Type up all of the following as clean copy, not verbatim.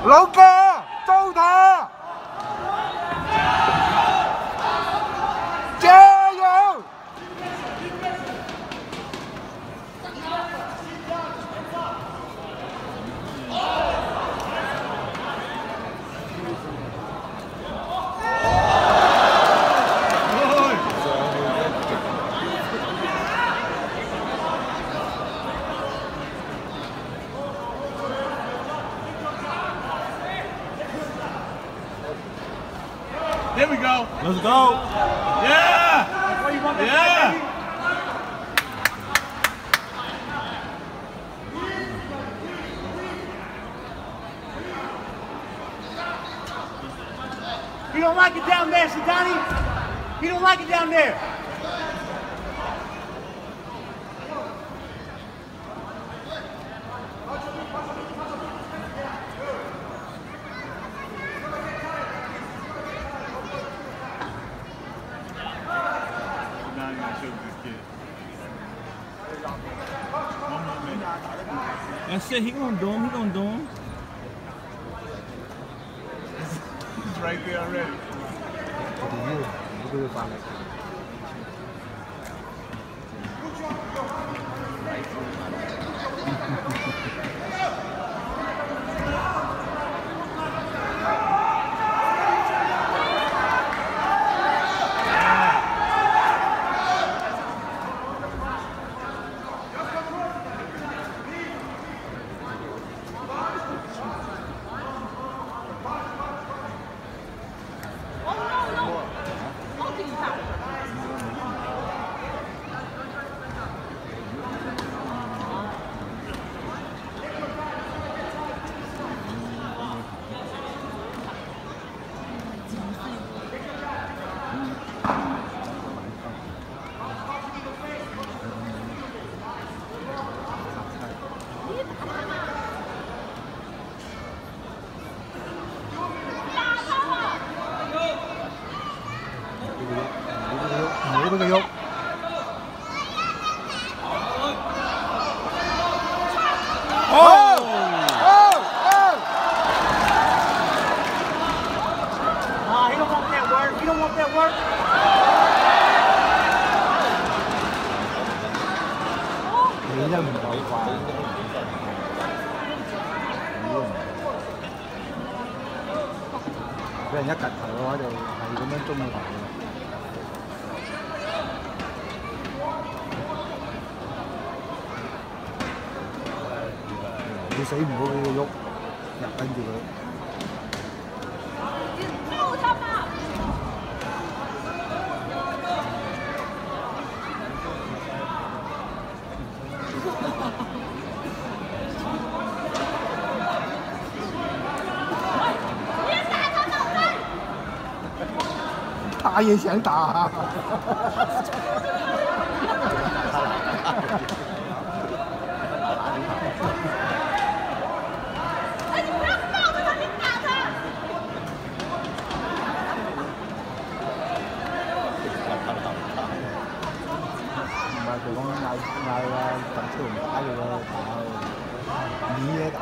老哥，揍他！加油！ There we go. Let's go. Yeah. Yeah. He don't like it down there, Sidani. He don't like it down there. That's it. He gonna do him. He gonna do him. He's right there already. 俾人一趌頭嘅話，就係咁樣中佢頭嘅。你死唔好俾佢喐，入跟住佢。打也想打。唔係佢講嗌鄧超唔打佢咯，打以嘢打。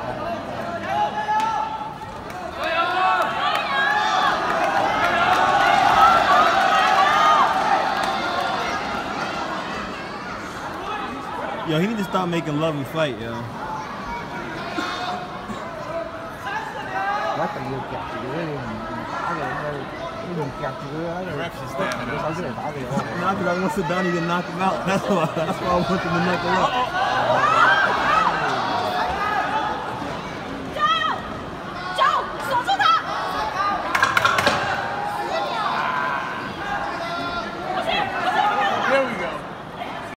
Yo, he need to stop making love and fight, yo. 一定要夾住佢，你唔打佢，你用夾住佢喺度，你手出嚟打佢。 Not because I want Sidani to knock him out. That's why I want him to knock him out.